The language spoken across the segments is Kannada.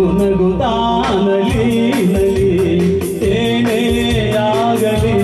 ನಗುನಗುತ್ತಾನಲಿ ನಲಿ ಏನೇ ಆಗಲಿ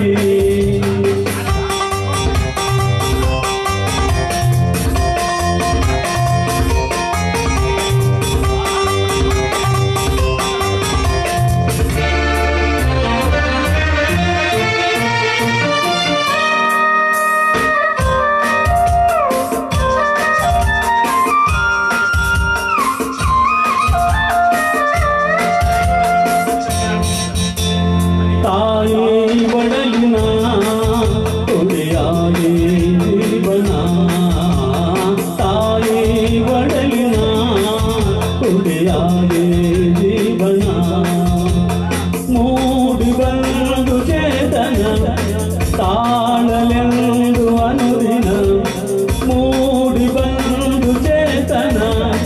ತಾಳಲೆಂದು ಅನುದಿನ ಮೂಡಿ ಬಂದು ಚೇತನ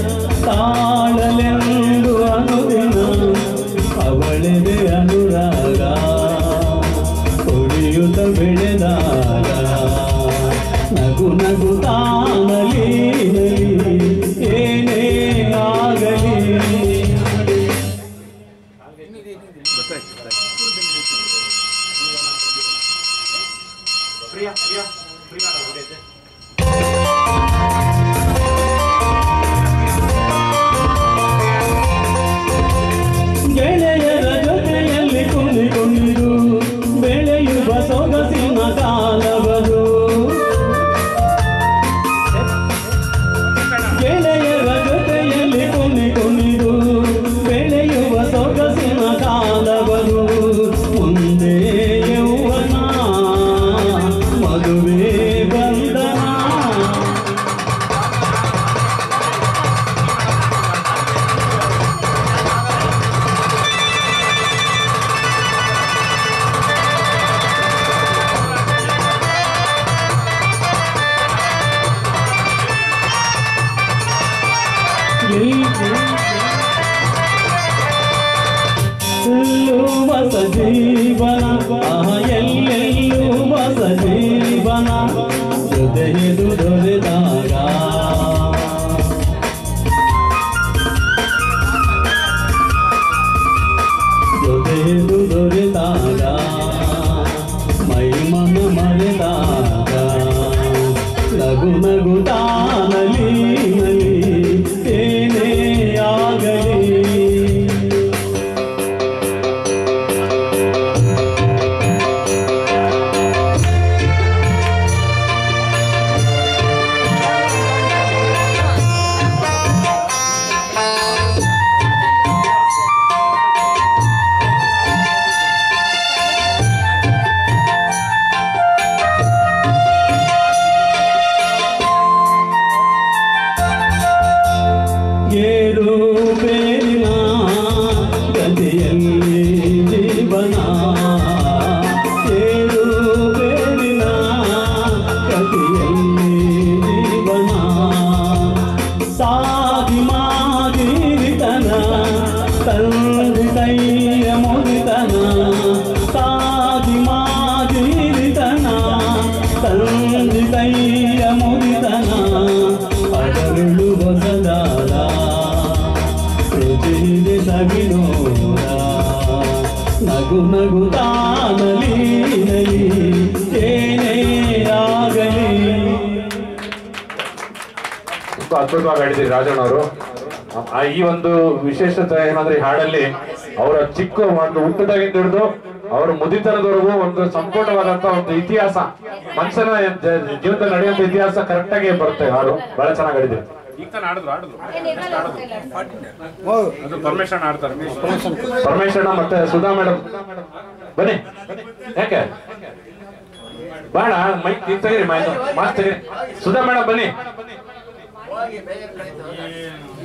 ತಾಳಲೆಂದು ಅನುದಿನ ಅವಳೆದೆ ಅನುರಾಗ ಹೊಡೆಯುತ್ತ ಬೆಳೆದಾಗ ನಗು ನಗುತ್ತಾನಲಿ ಏನೇ ಆಗಲಿ ಗೆಳೆಯರ ಜೊತೆಯಲ್ಲಿ ಕುಣಿದು ಬೆಳೆಯುವ ಸೊಗಸಿನ ಕಾಲವರು ಗೆಳೆಯರ ಜೊತೆಯಲ್ಲಿ ಕುಣಿದು ಬೆಳೆಯುವ ಸೊಗಸಿನ ಕಾಲವರು ಮುಂದೆ ಯೌವನ ಮದುವೆ ಬಂಧನ ಹೊಸ ಜೀವನ ಎಲ್ಲೆಲ್ಲೂ ಹೊಸ ಜೀವನ ಜೊತೆಯದು ದೊರೆತಾಗ ಜೊತೆಯದು ದೊರೆತಾಗ ಮೈ ಮನ ಮರೆತಾಗ ನಗು ನಗುತ್ತಾನಲಿ ಏನೇ ಆಗಲಿ ಏರು ಬೇರಿನ ಗತಿಯಲ್ಲಿ ಜೀವನ ಏರು ಬೇರಿನ ಗತಿಯಲ್ಲಿ ಜೀವನ ಸಾಗಿ ಮಾದಿರಿತನ ತಂದೆ ಕೈಯ ಮುರಿತನ ಸಾಗಿ ಮಾದಿರಿತನ ತಂದೆ ಕೈಯ ಮುರಿತನ ಅದರಳು ಹೊಸದಾದ ರುಚಿದೆ ಸವಿನೋರ ನಗು ನಗುತ್ತಾನಲಿ ಏನೇ ಆಗಲಿ. ಅದ್ಭುತವಾಗಿ ಹಾಡಿದ್ರಿ ರಾಜಣ್ಣ ಅವರು. ಈ ಒಂದು ವಿಶೇಷತೆ ಏನಂದ್ರೆ ಈ ಹಾಡಲ್ಲಿ ಅವರ ಚಿಕ್ಕ ಒಂದು ಹುಟ್ಟದಾಗಿಂದ ಹಿಡಿದು ಅವರ ಮುದಿತನದವರೆಗೂ ಒಂದು ಸಂಪೂರ್ಣವಾದಂತ ಒಂದು ಇತಿಹಾಸ, ಮನುಷ್ಯನ ಜೀವನದಲ್ಲಿ ನಡೆಯುವಂತ ಇತಿಹಾಸ ಕರೆಕ್ಟ್ ಆಗಿ ಬರುತ್ತೆ. ಹಾಡು ಬಹಳ ಚೆನ್ನಾಗಿ ಹಾಡಿದ್ರಿ. ಪರಮೇಶ್ವರ ಮತ್ತೆ ಸುಧಾ ಮೇಡಮ್ ಬನ್ನಿ. ಯಾಕೆ ಬೇಡ ಮೈಕ್ ತೆಗೀರಿ, ಮಾತು ತೆಗೀರಿ. ಸುಧಾ ಮೇಡಮ್ ಬನ್ನಿ.